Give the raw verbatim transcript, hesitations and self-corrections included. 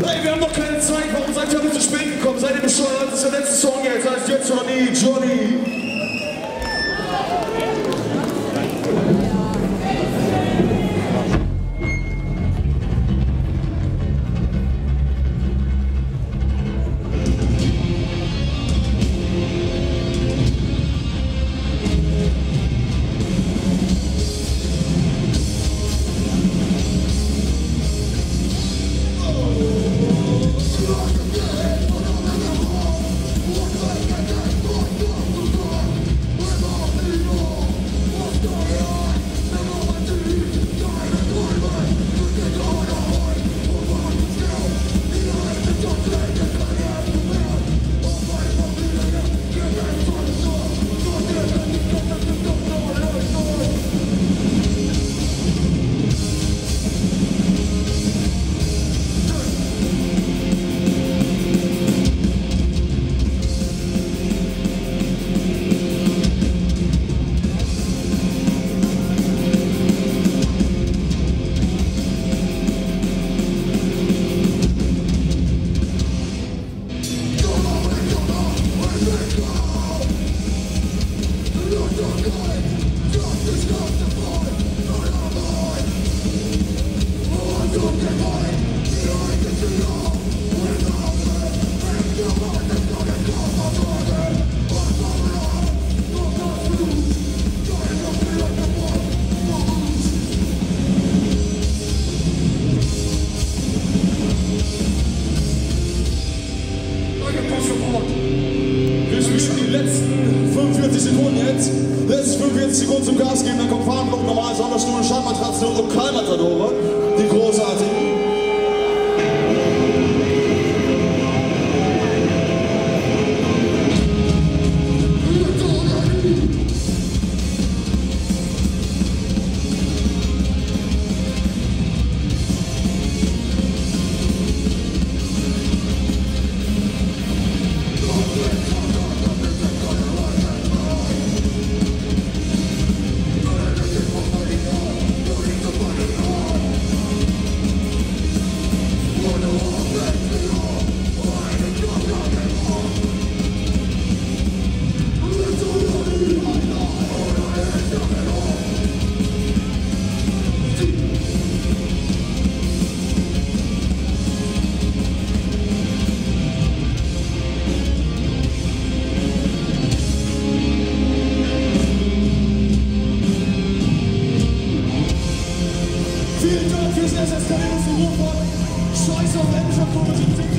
Hey, wir haben noch keine Zeit, warum seid ihr heute zu spät gekommen? Seid ihr bescheuert? Das ist der letzte Song jetzt, heißt jetzt oder nie, Johnny. Letzte fünfundvierzig Sekunden zum Gas geben, dann kommt Fahnenblock, normal Sonderstuhl, Schallmatratzen und Lokalmatadore, die großartigen. Vielen Dank fürs S S K, Scheiß auf Endschaftspolitik.